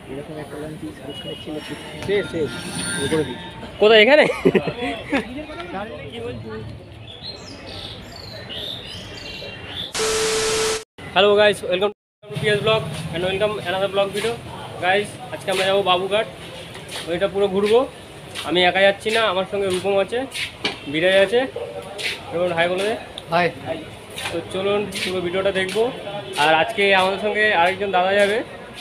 কোথায় এখানে? Hello guys, welcome to PS vlog and welcome another vlog video. Guys, আজকে আমরা যাবো বাবুঘাট। ওইটা পুরো ঘুরবো। আমি একা যাচ্ছি না, আমার সঙ্গে রূপম আছে, বিরাজ আছে। এবং হাই বলে দে। হাই। তো চলুন পুরো ভিডিওটা দেখবো। আর আজকে আমাদের সঙ্গে আরেকজন দাদা যাবে,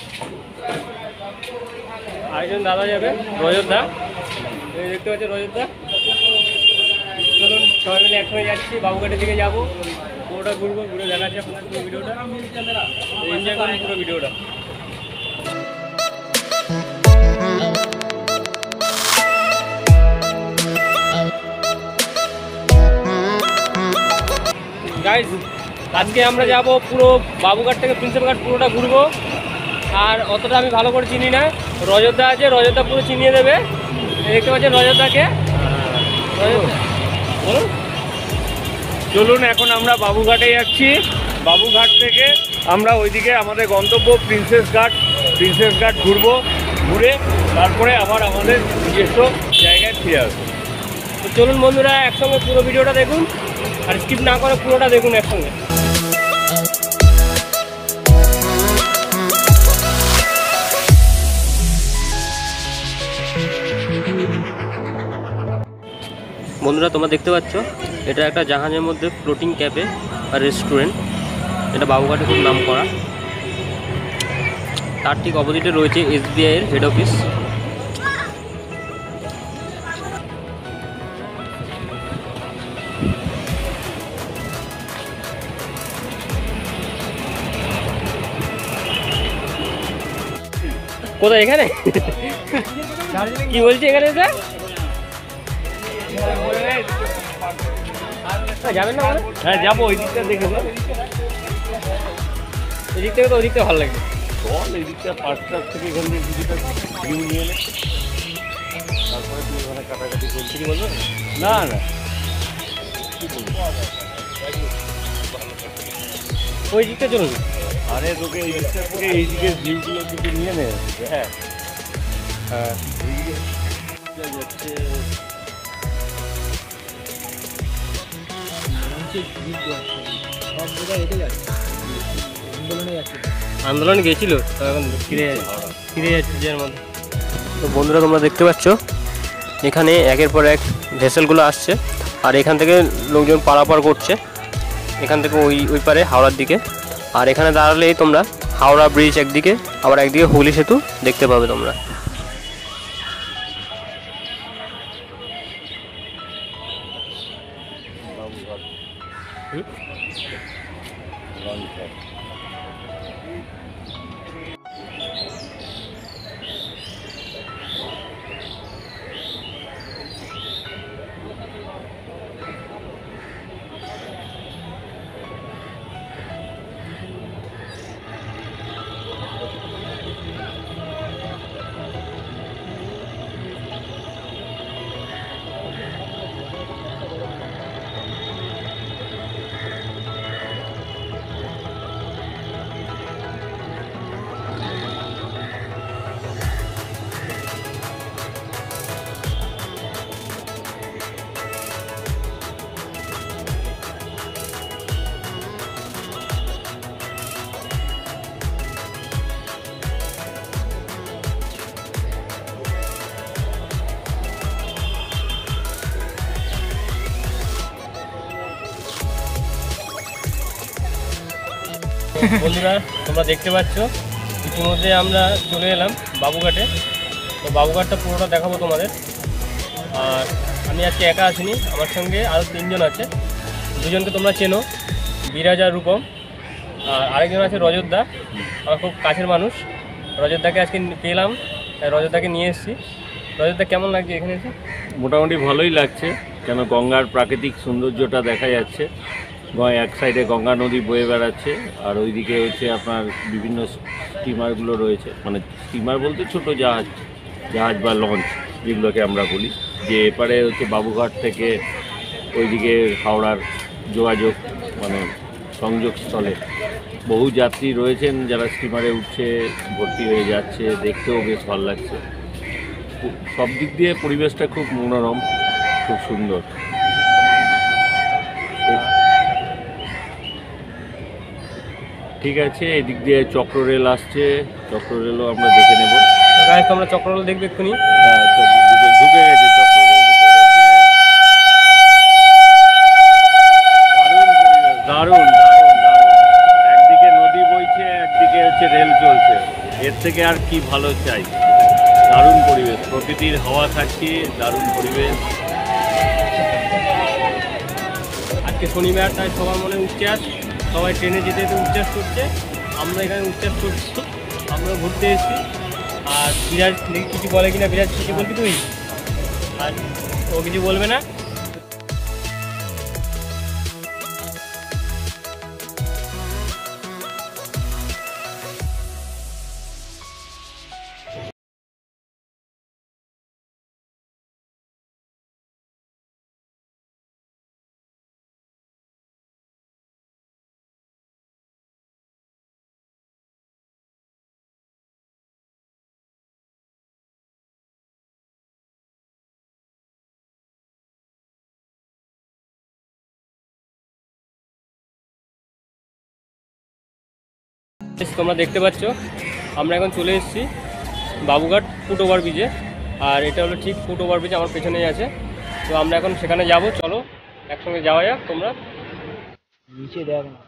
রজত দা। দেখতে পাচ্ছি রজত দা। চলুন সবাই মিলে একসঙ্গে যাচ্ছি, বাবুঘাটের দিকে যাবো। পুরোটা ঘুরবো, ঘুরে দেখাচ্ছি আপনার পুরো ভিডিওটা। এনজয় করুন পুরো ভিডিওটা। গাইস, আজকে আমরা যাব পুরো বাবুঘাট থেকে প্রিন্সেপ ঘাট পুরোটা ঘুরবো। আর অতটা আমি ভালো করে চিনি না, রজতদা আছে, রজতদা পুরো চিনিয়ে দেবে। দেখতে পাচ্ছেন রজতদাকে। বলুন। চলুন, এখন আমরা বাবুঘাটে যাচ্ছি। বাবুঘাট থেকে আমরা ওইদিকে আমাদের গন্তব্য প্রিন্সেস ঘাট ঘুরবো। ঘুরে তারপরে আবার আমাদের নিজস্ব জায়গায় ফিরে আসবো। তো চলুন বন্ধুরা, একসঙ্গে পুরো ভিডিওটা দেখুন আর স্কিপ না করে পুরোটা দেখুন একসঙ্গে। বন্ধুরা, তোমরা দেখতে পাচ্ছ এটা একটা জাহাজের মধ্যে ফ্লোটিং ক্যাফে আর রেস্টুরেন্ট। এটা বাবুঘাটে খুব নাম করা। তার ঠিক অপোজিটে রয়েছে SBI এর হেড অফিস। কোথায় এখানে? কি বলছি এখানে স্যার? যাবেন না? হ্যাঁ যাবো, ওই দিকটা দেখে দাও। এই দিক থেকে তো ওই দিকটা ভালো লাগবে। চল, এই দিকটা পার্কটার থেকে এখান থেকে কিছুটা ভিউ নিয়ে এলে তারপরে তুই ওখানে কাটাকাটি করছি। কি বলবো? না না, কি বলবো, ওই দিকটা চলুন। আরে তোকে এই দিকটা থেকে এই দিকের ভিউগুলো কিছু নিয়ে নে। হ্যাঁ হ্যাঁ, এইদিকে যাচ্ছে। আন্দোলন গেছিল, তো এখন ফিরে যাচ্ছে যে মধ্যে। তো বন্ধুরা, তোমরা দেখতে পাচ্ছ এখানে একের পর এক ভেসেলগুলো আসছে। আর এখান থেকে লোকজন পারাপার করছে, এখান থেকে ওই পারে হাওড়ার দিকে। আর এখানে দাঁড়ালেই তোমরা হাওড়া ব্রিজ একদিকে, আবার একদিকে হুগলি সেতু দেখতে পাবে তোমরা। বন্ধুরা, তোমরা দেখতে পাচ্ছ ইতিমধ্যে আমরা চলে এলাম বাবুঘাটে। তো বাবুঘাটটা পুরোটা দেখাবো তোমাদের। আর আমি আজকে একা আসিনি, আমার সঙ্গে আরও 3 জন আছে। দুজনকে তোমরা চেনো, বিরাজ আর রূপম। আর আরেকজন আছে রজতদা, আমার খুব কাছের মানুষ। রজতদাকে আজকে পেলাম, রজতদাকে নিয়ে এসেছি। রজতদা, কেমন লাগছে এখানে এসে? মোটামুটি ভালোই লাগছে, কেন গঙ্গার প্রাকৃতিক সৌন্দর্যটা দেখা যাচ্ছে। এক সাইডে গঙ্গা নদী বয়ে বেড়াচ্ছে, আর ওইদিকে হচ্ছে আপনার বিভিন্ন স্টিমারগুলো রয়েছে। মানে স্টিমার বলতে ছোট জাহাজ বা লঞ্চ যেগুলোকে আমরা বলি, যে এপারে হচ্ছে বাবুঘাট থেকে ওইদিকে হাওড়ার যোগাযোগ মানে সংযোগস্থলে বহু যাত্রী রয়েছেন যারা স্টিমারে উঠছে, ভর্তি হয়ে যাচ্ছে, দেখতেও বেশ ভালো লাগছে। সব দিক দিয়ে পরিবেশটা খুব মনোরম, খুব সুন্দর। ঠিক আছে, এদিক দিয়ে চক্র রেল আসছে, চক্র রেলও আমরা দেখে নেব। গাইস তোমরা চক্র রেল দেখবে এক্ষুনি। হ্যাঁ, ঢুকে গেছে, চক্র রেল ঢুকে গেছে। দারুণ পরিবেশ, দারুণ দারুণ দারুণ। একদিকে নদী বইছে, একদিকে হচ্ছে রেল চলছে, এর থেকে আর কি ভালো চাই। দারুণ পরিবেশ, প্রকৃতির হাওয়া খাচ্ছি, দারুণ পরিবেশ। আজকে শনিবার, তাই সবার মনে উচ্ছ্বাস, সবাই ট্রেনে যেতে যেতে উচ্ছ্বাস করছে, আমরা এখানে উচ্ছ্বাস করছি, আমরা ঘুরতে এসেছি। আর বিরাজ দেখি কিছু বলে কিনা। বিরাজ কিছু বলবি তুই? আর ও কিছু বলবে না। তোমরা দেখতে পাচ্ছ আমরা এখন চলে এসেছি বাবুঘাট ফুট ওভার ব্রিজে। আর এটা হলো ঠিক ফুট ওভার ব্রিজ আমার পেছনেই আছে। তো আমরা এখন সেখানে যাব, চলো একসঙ্গে যাওয়া যাক। তোমরা নিচে দেখ না।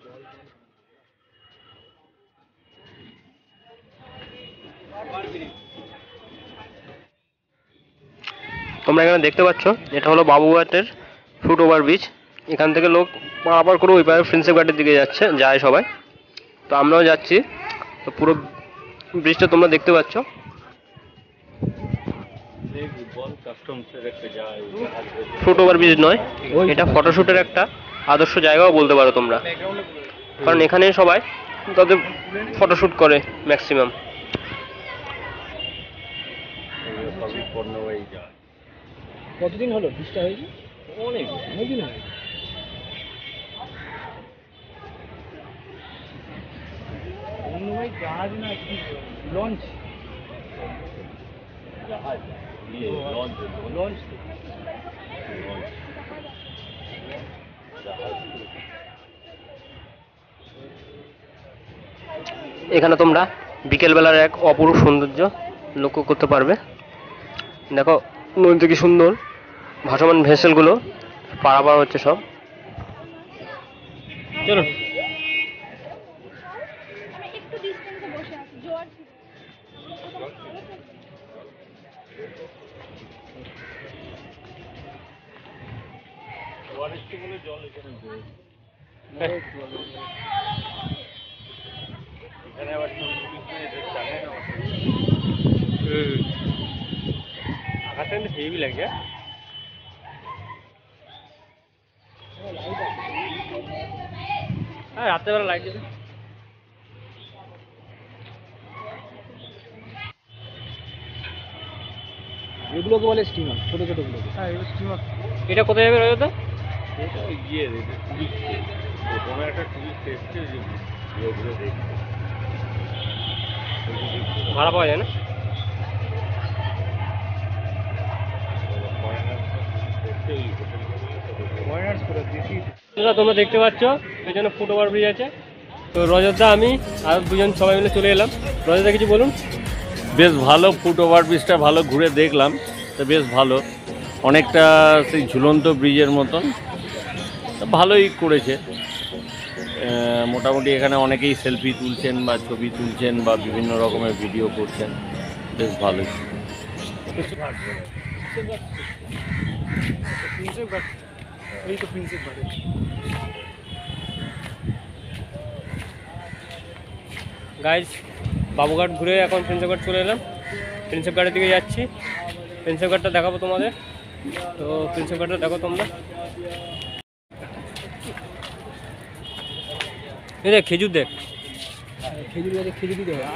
তোমরা এখানে দেখতে পাচ্ছ এটা হলো বাবুঘাটের ফুট ওভার ব্রিজ। এখান থেকে লোক পারাপার করে ওই পারে প্রিন্সেপ ঘাটের দিকে যায় সবাই। তো আমরাও যাচ্ছি। তো পুরো ব্রিজটা তোমরা দেখতে পাচ্ছ। ফুট ওভার ব্রিজ নয়, এটা ফটোশ্যুটের একটা আদর্শ জায়গাও বলতে পারো তোমরা, কারণ এখানে সবাই তাদের ফটোশ্যুট করে ম্যাক্সিমাম। কতদিন হলো ব্রিজটা হয়েছে? অনেকদিন হয়। জাহাজ না কি লঞ্চ? লঞ্চ। এখানে তোমরা বিকেলবেলার এক অপরূপ সৌন্দর্য লক্ষ্য করতে পারবে। দেখো নদীতে কি সুন্দর ভাসমান ভেসেলগুলো পারাপার হচ্ছে সব। চলো আকাশটা কিন্তু হেভি লাগছে। হ্যাঁ রাত্রেবেলা লাইট দেবে। এগুলোকে বলে স্টিমার, ছোট ছোট গুলো। হ্যাঁ এগুলো স্টিমার। এটা কোথায় যাবে রজত? এটা গিয়ে টুরিস্ট, কোনো একটা টুরিস্ট এসছে যে ঘুরে দেখছে। ভাড়া পাওয়া যায় না? তোমরা দেখতে পাচ্ছ পেছনে ফুট ওভার ব্রিজ আছে। তো রজতদা আমি আর দুজন সবাই মিলে চলে এলাম। রজতদা কিছু বলুন। বেশ ভালো, ফুট ওভার ব্রিজটা ভালো, ঘুরে দেখলাম তো বেশ ভালো, অনেকটা সেই ঝুলন্ত ব্রিজের মতন, ভালোই করেছে। মোটামুটি এখানে অনেকেই সেলফি তুলছেন বা ছবি তুলছেন বা বিভিন্ন রকমের ভিডিও করছেন, বেশ ভালোই। গাইজ বাবুঘাট ঘুরে এখন প্রিন্সেপ ঘাট চলে এলাম। প্রিন্সেপ ঘাটের দিকে যাচ্ছি, প্রিন্সেপ ঘাটটা দেখাবো তোমাদের। তো প্রিন্সেপ ঘাটটা দেখো তোমরা। এই দেখ খেজুর, দেখ খেজুর গাছে খেজুর দিতে হবে।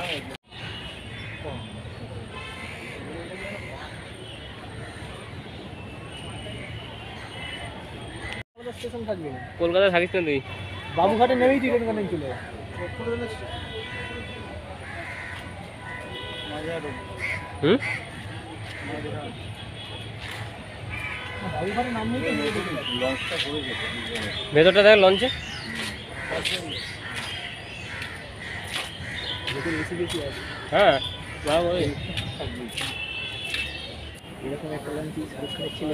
কলকাতায় থাকিস না তুই? বাবুঘাটে নেমেই তুই ট্রেন চলে ভেতরটা দেখ লঞ্চে। হ্যাঁ এরকম একটা লঞ্চ ছিল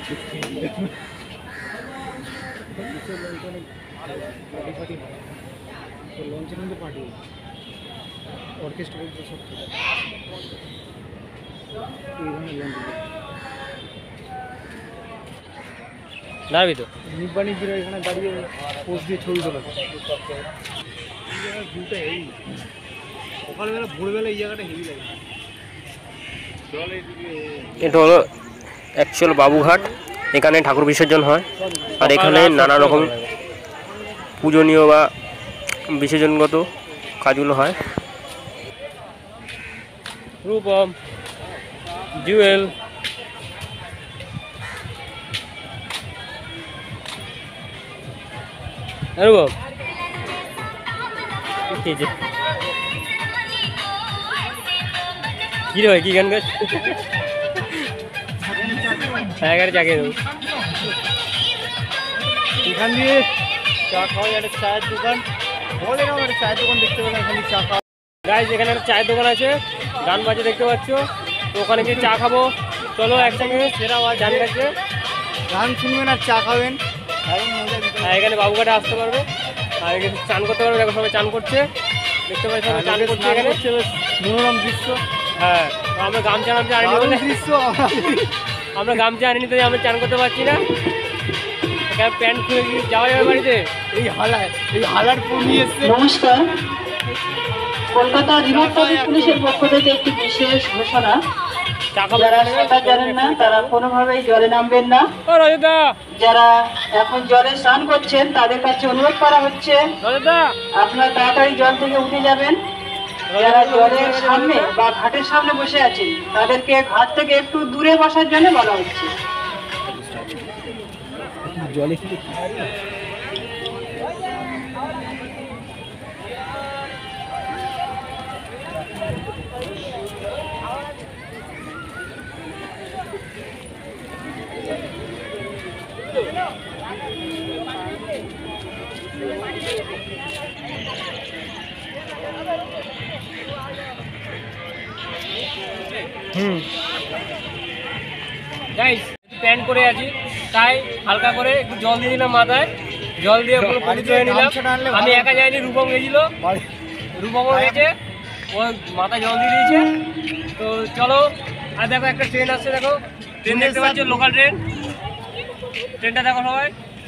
লঞ্চের মধ্যে পার্টি অর্কেস্ট্রা বলতে সব দাঁড়াবি তো নিব্বাণীর এখানে দাঁড়িয়ে পোস্ট দিয়ে ছবি তোলা ভিউটা হেভি সকালবেলা ভোরবেলা এই জায়গাটা হেভি লাগে। এটা হলো অ্যাকচুয়াল বাবুঘাট, এখানে ঠাকুর বিসর্জন হয় আর এখানে নানা রকম পূজনীয় বা বিসর্জনগত কাজগুলো হয়। রূপম, জুয়েল, রূপম কি রে কি গান গাছ চাকে এখান দিয়ে চা খাওয়া একটা চায়ের দোকান বলে না একটা চায়ের দোকান দেখতে পেলাম এখানে চা খাওয়া গাইজ এখানে একটা চায়ের দোকান আছে, গান বাজে দেখতে পাচ্ছ, তো ওখানে গিয়ে চা খাবো। চলো একসঙ্গে সেরা আওয়াজ গান গাচ্ছে, গান শুনবেন আর চা খাবেন, এখানে বাবুঘাটে আসতে পারবে আর এখানে চান করতে পারবে। দেখো সবাই চান করছে, দেখতে পাচ্ছি সবাই চান করছে এখানে, মনোরম দৃশ্য। হ্যাঁ আমরা গামছা আনিনি বলে দৃশ্য, আমরা গামছা আনিনি তো আমরা চান করতে পারছি না। এখানে প্যান্ট খুলে গিয়ে যাওয়া যাবে বাড়িতে, এই হালার নিয়ে এসছে। নমস্কার, কলকাতা রিভার ট্রাফিক পুলিশের পক্ষ থেকে একটি বিশেষ ঘোষণা। যারা সাঁতার জানেন না তারা কোনোভাবেই জলে নামবেন না। যারা এখন জলে স্নান করছেন তাদের কাছে অনুরোধ করা হচ্ছে আপনারা তাড়াতাড়ি জল থেকে উঠে যাবেন। যারা জলের সামনে বা ঘাটের সামনে বসে আছেন তাদেরকে ঘাট থেকে একটু দূরে বসার জন্য বলা হচ্ছে। জলে গাইস প্যান্ট করে আছি তাই হালকা করে একটু জল দিয়ে দিলাম মাথায়, জল দিয়ে পুরো পবিত্র হয়ে নিলাম। আমি একা যাইনি, রূপম গেছিল, রূপমও গেছে, ও মাথায় জল দিয়ে দিয়েছে। তো চলো, আর দেখো একটা ট্রেন আসছে, দেখো ট্রেন দেখতে পাচ্ছ, লোকাল ট্রেন, ট্রেনটা দেখো সবাই।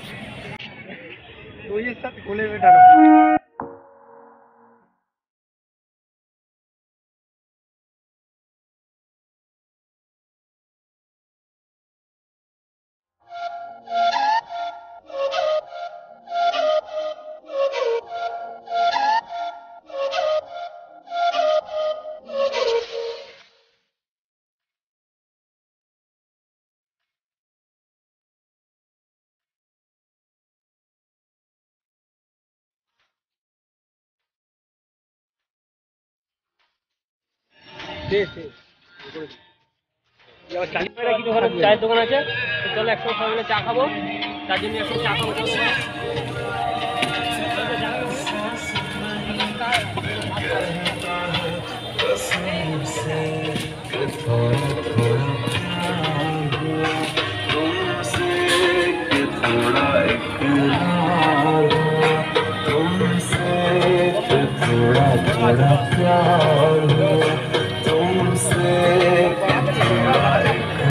চায়ের দোকান আছে, চলো একসঙ্গে সবাই মিলে চা খাবো, তার জন্য একসঙ্গে চা খাবো। थोड़ा थोड़ा प्यार